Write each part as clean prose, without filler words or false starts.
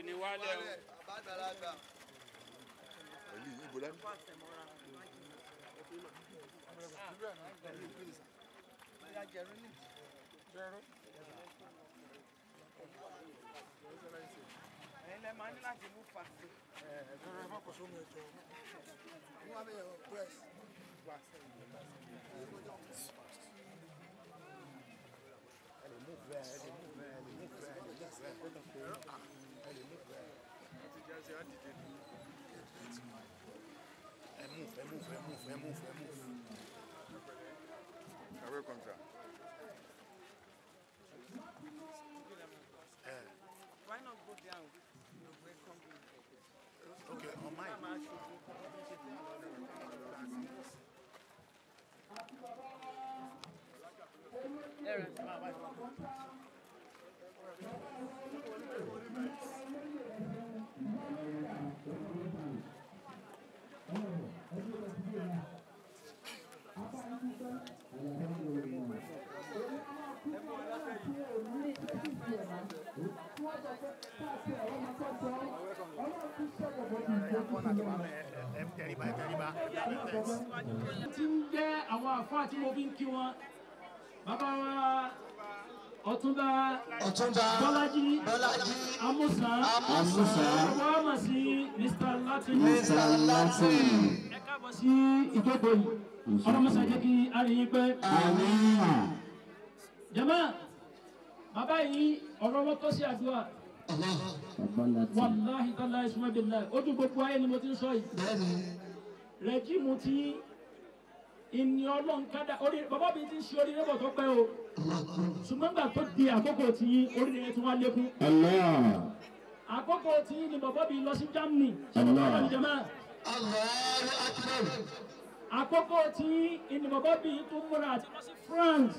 ní wálẹ̀ o. ẹ̀yin lẹ máa ní láti mú fàṣẹ. Welcome, sir. Why not go down? Welcome. Okay, on mine. tí ń jẹ́ àwọn àfáà tí mo fi ń kí wọn bàbá wa Ọ̀túnba Bọ́lájí Amusa ọwọ́ àmà sí Mr. Latin ẹ káàbọ̀ sí ìjókòó yìí ọlọ́mọsá jẹ́ kí a rí yín pé jàmá bàbá yìí ọ̀rọ̀ wọn tó sí àdúrà wàláhi tàlá ìsúnmọ́bìlá ojú gbogbo ayé ni mo ti ń sọ yìí rẹ̀jímù tí ìní ọlọ́run kádà orí bàbá mi ti ń ṣe orí rẹ́bọ̀ tó pẹ́ o ṣùgbọ́n gbà tó di àkókò tí orí rẹ̀ tún wá lékún àkókò tí ni bàbá mi lọ sí Germany ṣàkóso jama àkókò tí ni bàbá mi tún múra àti lọ sí France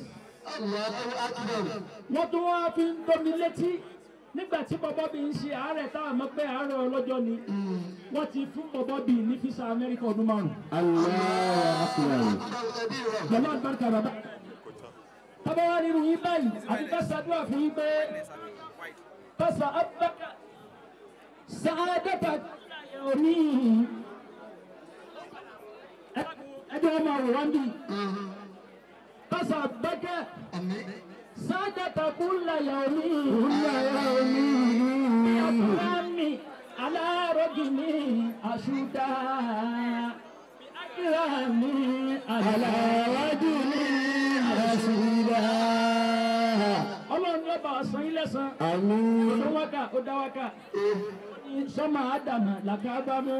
wọ́n tún wá fi ń tómi létí nígbà tí bàbá mi ń ṣe àárẹ̀ tá a mọ̀ pé àárẹ̀ ọlọ́jọ́ ni wọ́n ti fún bàbá mi ní fisa Amẹ́ríkà ọdún márùn-ún. Jọ̀lá àgbàkà bàbá. Bàbá wa nínú yín báyìí àti ká ṣàdúrà fún yín pé pàṣẹ abáka sàádẹ́ta òní ẹjọ́ ọmọ àwòrán bíi pàṣẹ abáka. سادة كل يوم بأكرامي على رجمي أشودا بأكرامي على رجمي أشودا Ọlọ́run yóò bá wa san ilé san. Àmín. Odawaka odawaka. Sọ́mà Ádámà làkàbámú.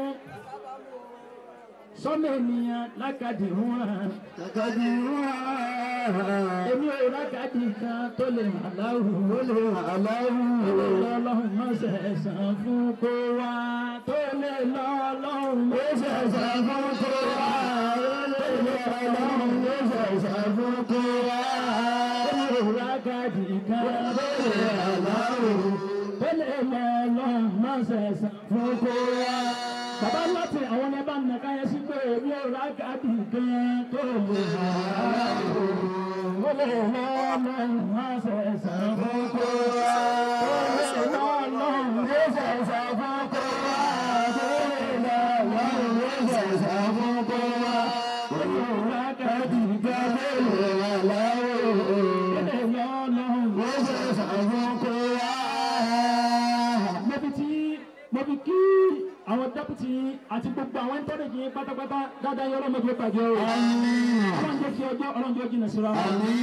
Sọ́mà ènìyàn lákàdì wọn. Lákàdì wọn. Èmi ò rákàdì kan tó lè aláwù. Ó lè aláwù. Ọlọ́run má ṣẹ̀san fún kó wá. Tó lè lọ Ọlọ́run má ṣẹ̀san fún kó wá. Ó lè lọ Ọlọ́run má ṣẹ̀san fún kó wá. Èmi ò rákàdì kan tó lè aláwù. Tó lè lọ Ọlọ́run má ṣẹ̀san fún kó wá. Bàbá láti àwọn ní bá nà káyẹ sí pé èmi ò rákàdì kan tó lè aláwù. Ó lè lọ Ọlọ́run má ṣẹ̀san fún kó wá. Ó lè lọ Ọlọ́run má ṣẹ̀san fún kó wá. Ó lè lọ Ọlọ́run má ṣẹ̀san fún kó wá. Ó lè rákàdì kan tó lè aláwù. Ó lè lọ Ọlọ́run má ṣẹ̀san fún kó wá. Mo fi kí àwọn dẹ́pútì àti gbogbo àwọn ìntẹ́nẹ̀tì yín pátápátá dáadáa yọ ọlọ́mọdé pàjẹ́ o. Ọlọ́run jẹ́ kí ọjọ́ ọlọ́run jẹ́ jìnnà síra.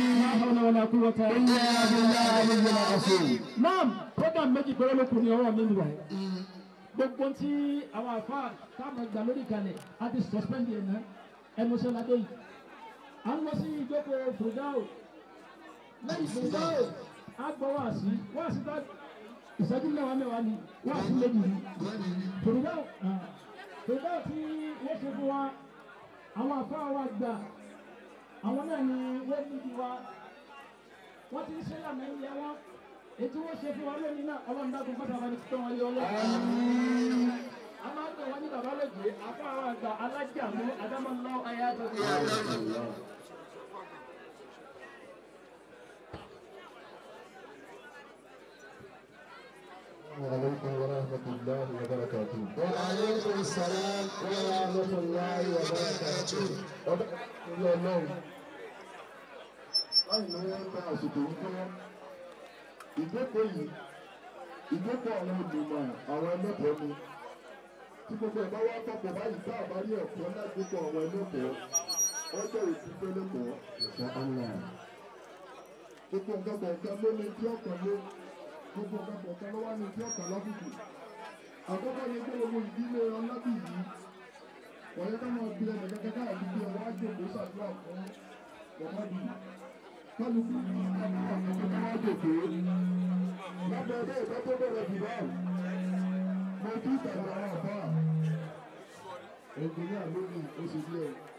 Naam, program méjì péré ló kù ní ọwọ́ mi nìyà. Gbogbo tí àwọn àfa táwọn gbà lórí ìkàlẹ̀ á ti suspend yẹn náà ẹnu ṣe ládé yìí. À ń lọ sí ìjókòó Fòdáò. Lẹ́yìn Fòdáò, á gbọ́ wáàsí tá ìṣẹ́jú mẹ́wàá ni wáàsí méjì ni. Fòdáò tí wọ́n ṣe fún wa àwọn àfa wa gbà àwọn náà ni wọ́n ní ju wa wọ́n ti ń ṣe lànà ilé wọn ètò wọ́n ṣe fún wa lónìí náà ọlọ́run dákun pátá wa ní tó wọn lé ọlọ́run. a máa ń tẹ̀ wọ́n ní bàbá lóde àfa wa gbà alájà mú adámọ́lá ayé àtọ́jú. وعليكم ورحمة الله وبركاته. وعليكم السلام ورحمة الله وبركاته. Ọlọ́run láì ní wọ́n gba àsìkò yìí kọ́ ìjókòó yìí ìjókòó àwọn olùmọ̀ àwọn ẹlẹ́kọ̀ọ́ ni tí gbogbo ẹ̀bá wá tọ̀pọ̀ báyìí tá àbárí ẹ̀kọ́ lágbègbè àwọn ẹlẹ́kọ̀ọ́ wọ́n jẹ́ òtítọ́ lẹ́kọ̀ọ́ ìṣẹ́ ọ̀nà. Gbogbo nǹkan kọ̀ọ̀kan ló ní tí ọ̀kan lé gbogbo nǹkan kọ̀ọ̀kan ló wá ní tí ọ̀kan lábùkù. Àkọ́kọ́ ni pé gbogbo ìdílé ọlábì yìí wọ́n yẹ ká máa fi ẹnì kankan káàdì bí ọwọ́ àjòkó ṣàdúrà fún ọmọdé. Kálukú ní àkọ́kọ́ wá jòkó. Lábẹ́ ẹgbẹ́ ìtọ́jú bẹ̀rẹ̀ jù báyìí. Mo tún tẹ̀lé àwọn àbá. Ẹ̀gbìn náà lórí oṣù díẹ̀.